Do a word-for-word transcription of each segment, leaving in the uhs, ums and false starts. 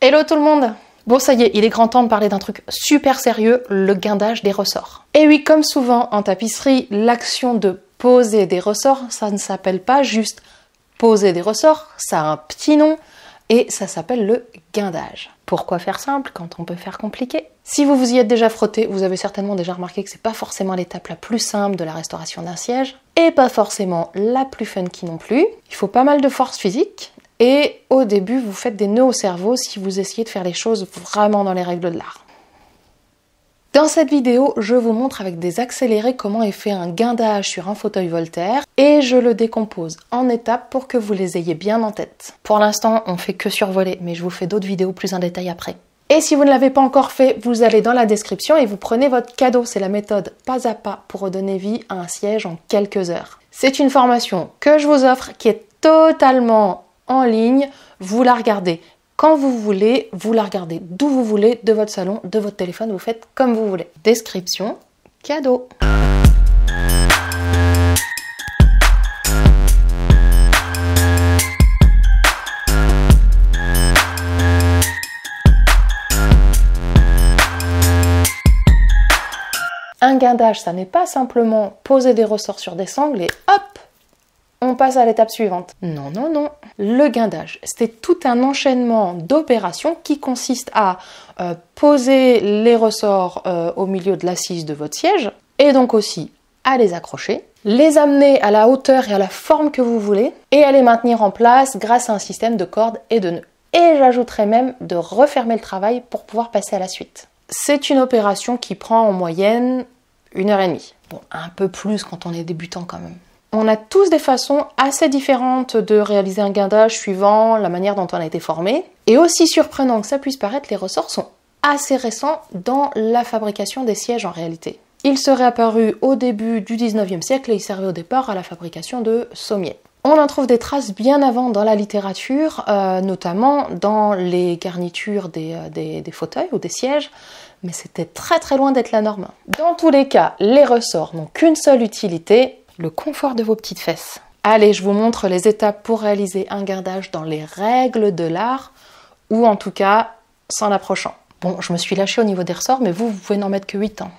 Hello tout le monde! Bon ça y est, il est grand temps de parler d'un truc super sérieux, le guindage des ressorts. Et oui, comme souvent en tapisserie, l'action de poser des ressorts, ça ne s'appelle pas juste poser des ressorts, ça a un petit nom et ça s'appelle le guindage. Pourquoi faire simple quand on peut faire compliqué? Si vous vous y êtes déjà frotté, vous avez certainement déjà remarqué que c'est pas forcément l'étape la plus simple de la restauration d'un siège et pas forcément la plus funky non plus. Il faut pas mal de force physique. Et au début, vous faites des nœuds au cerveau si vous essayez de faire les choses vraiment dans les règles de l'art. Dans cette vidéo, je vous montre avec des accélérés comment est fait un guindage sur un fauteuil Voltaire et je le décompose en étapes pour que vous les ayez bien en tête. Pour l'instant, on fait que survoler, mais je vous fais d'autres vidéos plus en détail après. Et si vous ne l'avez pas encore fait, vous allez dans la description et vous prenez votre cadeau. C'est la méthode pas à pas pour redonner vie à un siège en quelques heures. C'est une formation que je vous offre qui est totalement en ligne, vous la regardez quand vous voulez, vous la regardez d'où vous voulez, de votre salon, de votre téléphone, vous faites comme vous voulez. Description, cadeau. Un guindage, ça n'est pas simplement poser des ressorts sur des sangles et hop, on passe à l'étape suivante. Non, non, non. Le guindage, c'est tout un enchaînement d'opérations qui consiste à euh, poser les ressorts euh, au milieu de l'assise de votre siège et donc aussi à les accrocher, les amener à la hauteur et à la forme que vous voulez et à les maintenir en place grâce à un système de cordes et de nœuds. Et j'ajouterais même de refermer le travail pour pouvoir passer à la suite. C'est une opération qui prend en moyenne une heure et demie. Bon, un peu plus quand on est débutant quand même. On a tous des façons assez différentes de réaliser un guindage suivant la manière dont on a été formé. Et aussi surprenant que ça puisse paraître, les ressorts sont assez récents dans la fabrication des sièges en réalité. Ils seraient apparus au début du dix-neuvième siècle et ils servaient au départ à la fabrication de sommiers. On en trouve des traces bien avant dans la littérature, euh, notamment dans les garnitures des, euh, des, des fauteuils ou des sièges, mais c'était très très loin d'être la norme. Dans tous les cas, les ressorts n'ont qu'une seule utilité, le confort de vos petites fesses. Allez, je vous montre les étapes pour réaliser un guindage dans les règles de l'art, ou en tout cas, s'en approchant. Bon, je me suis lâchée au niveau des ressorts, mais vous, vous pouvez n'en mettre que huit ans.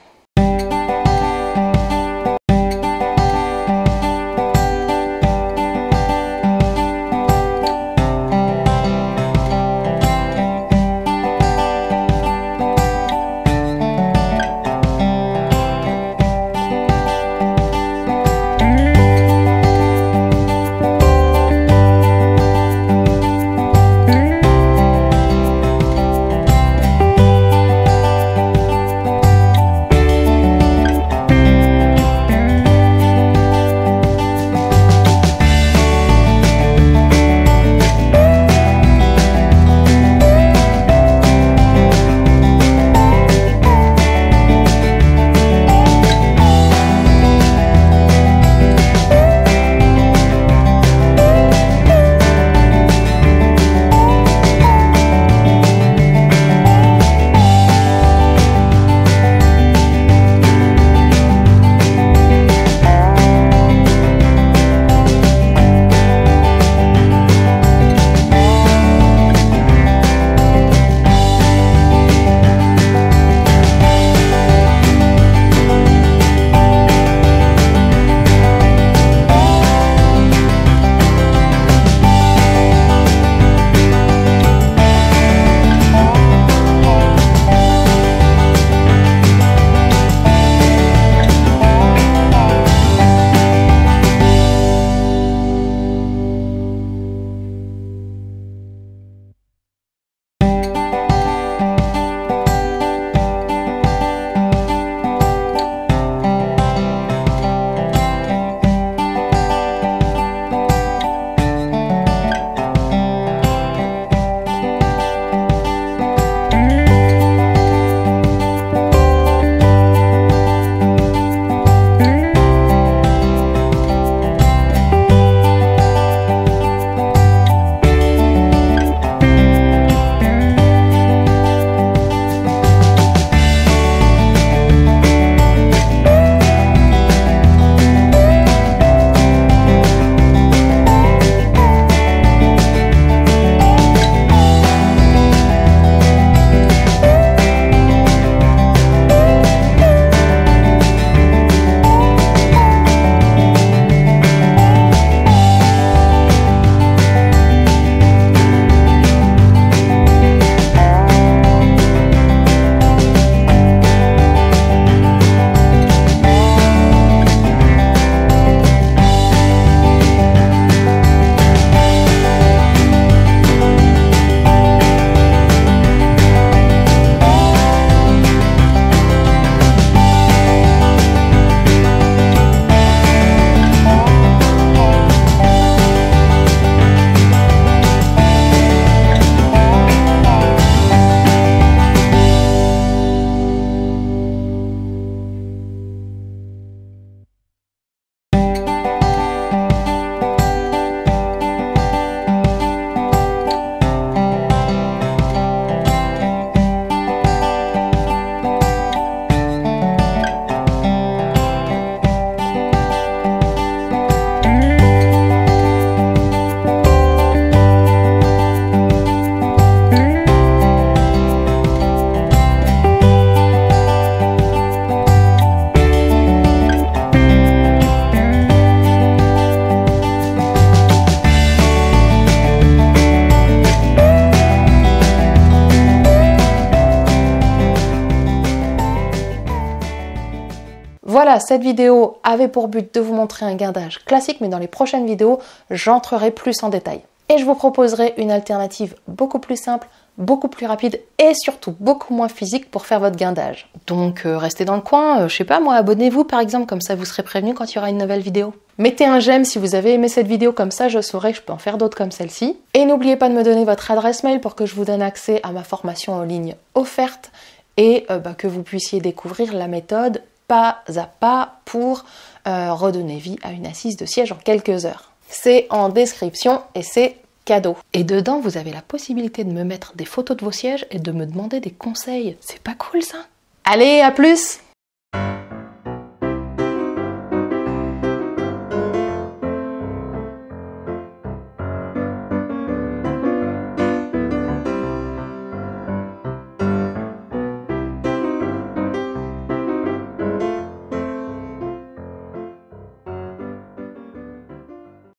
Voilà, cette vidéo avait pour but de vous montrer un guindage classique, mais dans les prochaines vidéos, j'entrerai plus en détail. Et je vous proposerai une alternative beaucoup plus simple, beaucoup plus rapide et surtout beaucoup moins physique pour faire votre guindage. Donc euh, restez dans le coin, euh, je sais pas moi, abonnez-vous par exemple, comme ça vous serez prévenu quand il y aura une nouvelle vidéo. Mettez un j'aime si vous avez aimé cette vidéo, comme ça je saurai que je peux en faire d'autres comme celle-ci. Et n'oubliez pas de me donner votre adresse mail pour que je vous donne accès à ma formation en ligne offerte et euh, bah, que vous puissiez découvrir la méthode pas à pas pour euh, redonner vie à une assise de siège en quelques heures. C'est en description et c'est cadeau. Et dedans, vous avez la possibilité de me mettre des photos de vos sièges et de me demander des conseils. C'est pas cool ça? Allez, à plus!